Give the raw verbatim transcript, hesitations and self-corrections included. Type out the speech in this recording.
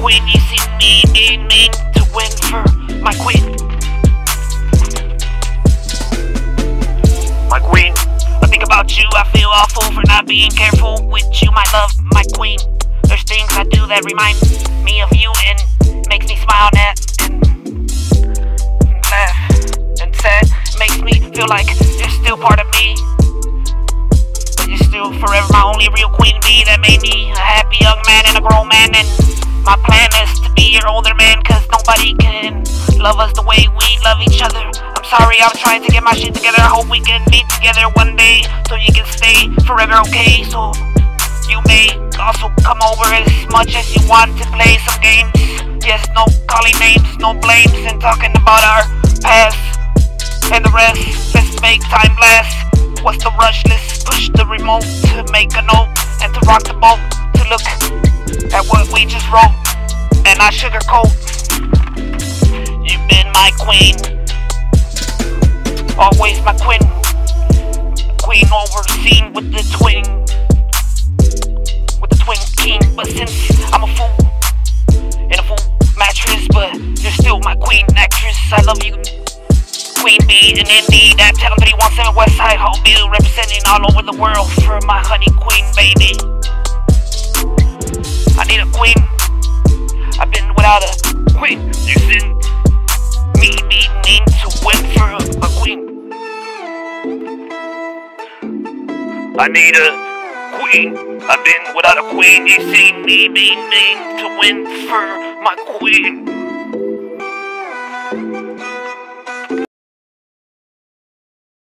queen. You see me being mean to win for my queen. My queen. I think about you, I feel awful for not being careful with you, my love, my queen. There's things I do that remind me of you and makes me smile at and laugh and sad. Makes me feel like you're still part of me, but you're still forever my only real queen bee that made me a happy young man and a grown man. And my plan is to be your older man, cause nobody can love us the way we love each other. I'm sorry, I'm trying to get my shit together. I hope we can be together one day, so you can stay forever, okay? So you may also come over as much as you want to play some games. Yes, no calling names, no blames, and talking about our past and the rest. Let's make time last. What's the rush? Let's push the remote to make a note and to rock the boat, to look at what we just wrote and not sugarcoat. You've been my queen, always my queen. Queen overseen with the twin, with the twin king. But since I'm a fool in a fool mattress, but you're still my queen actress. I love you, Queen Bee, and indeed that tell them three one seven Westside Hallville, representing all over the world for my honey queen, baby. I need a queen. I've been without a queen. You send me needing to win for a queen. I need a queen. I've been without a queen. You see me needing to win for my queen.